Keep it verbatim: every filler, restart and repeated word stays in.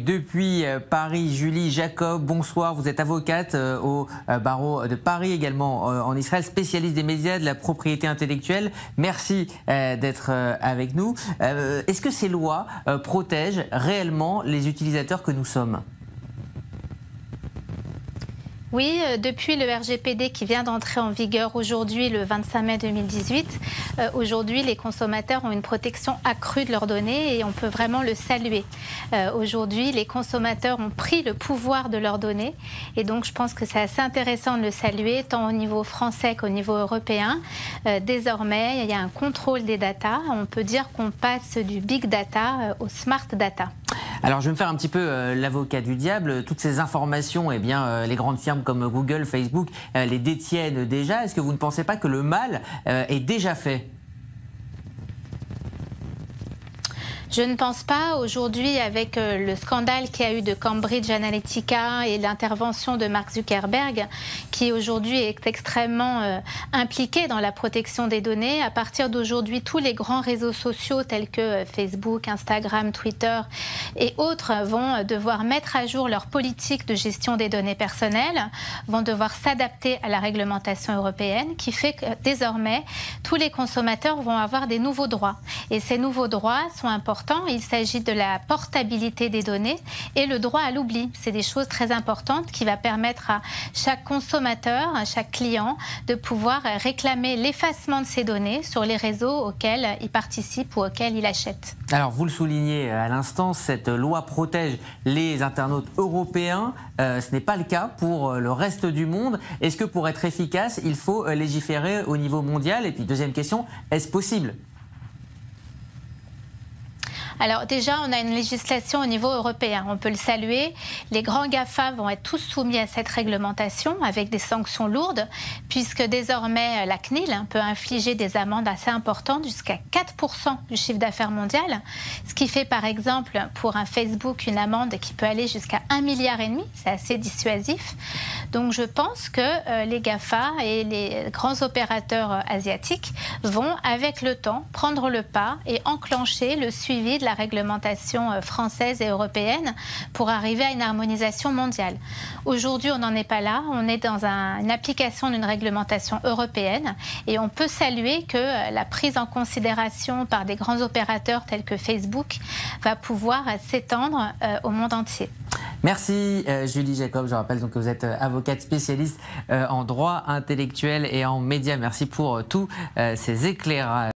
depuis Paris. Julie Jacob, bonsoir. Vous êtes avocate au barreau de Paris, également en Israël, spécialiste des médias, de la propriété intellectuelle. Merci d'être avec nous. Est-ce que ces lois protègent réellement les utilisateurs que nous sommes ? Oui, depuis le R G P D qui vient d'entrer en vigueur aujourd'hui, le vingt-cinq mai deux mille dix-huit, euh, aujourd'hui les consommateurs ont une protection accrue de leurs données et on peut vraiment le saluer. Euh, aujourd'hui, les consommateurs ont pris le pouvoir de leurs données et donc je pense que c'est assez intéressant de le saluer tant au niveau français qu'au niveau européen. Euh, désormais, il y a un contrôle des data. On peut dire qu'on passe du big data euh, au smart data. Alors je vais me faire un petit peu euh, l'avocat du diable. Toutes ces informations, eh bien, euh, les grandes firmes comme Google, Facebook euh, les détiennent déjà. Est-ce que vous ne pensez pas que le mal euh, est déjà fait ? Je ne pense pas. Aujourd'hui, avec le scandale qu'il y a eu de Cambridge Analytica et l'intervention de Mark Zuckerberg, qui aujourd'hui est extrêmement euh, impliqué dans la protection des données, à partir d'aujourd'hui, tous les grands réseaux sociaux tels que Facebook, Instagram, Twitter et autres vont devoir mettre à jour leur politique de gestion des données personnelles, vont devoir s'adapter à la réglementation européenne, qui fait que désormais, tous les consommateurs vont avoir des nouveaux droits. Et ces nouveaux droits sont importants. Il s'agit de la portabilité des données et le droit à l'oubli. C'est des choses très importantes qui va permettre à chaque consommateur, à chaque client, de pouvoir réclamer l'effacement de ces données sur les réseaux auxquels il participe ou auxquels il achète. Alors, vous le soulignez à l'instant, cette loi protège les internautes européens. Euh, ce n'est pas le cas pour le reste du monde. Est-ce que pour être efficace, il faut légiférer au niveau mondial ? Et puis, deuxième question, est-ce possible ? Alors déjà, on a une législation au niveau européen, on peut le saluer. Les grands GAFA vont être tous soumis à cette réglementation avec des sanctions lourdes, puisque désormais la C N I L peut infliger des amendes assez importantes, jusqu'à quatre pour cent du chiffre d'affaires mondial, ce qui fait par exemple pour un Facebook une amende qui peut aller jusqu'à un milliard et demi, c'est assez dissuasif. Donc je pense que euh, les GAFA et les grands opérateurs euh, asiatiques vont avec le temps prendre le pas et enclencher le suivi de la réglementation française et européenne pour arriver à une harmonisation mondiale. Aujourd'hui, on n'en est pas là. On est dans un, une application d'une réglementation européenne et on peut saluer que la prise en considération par des grands opérateurs tels que Facebook va pouvoir s'étendre euh, au monde entier. Merci euh, Julie Jacob. Je rappelle donc que vous êtes euh, avocate spécialiste euh, en droit intellectuel et en médias. Merci pour euh, tous euh, ces éclairages.